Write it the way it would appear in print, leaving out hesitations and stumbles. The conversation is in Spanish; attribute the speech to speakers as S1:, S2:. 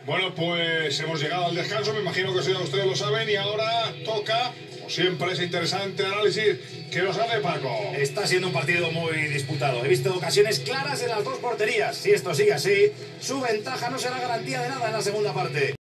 S1: Bueno, pues hemos llegado al descanso, me imagino que eso ya ustedes lo saben, y ahora toca, como siempre, ese interesante análisis que nos hace Paco.
S2: Está siendo un partido muy disputado. He visto ocasiones claras en las dos porterías. Si esto sigue así, su ventaja no será garantía de nada en la segunda parte.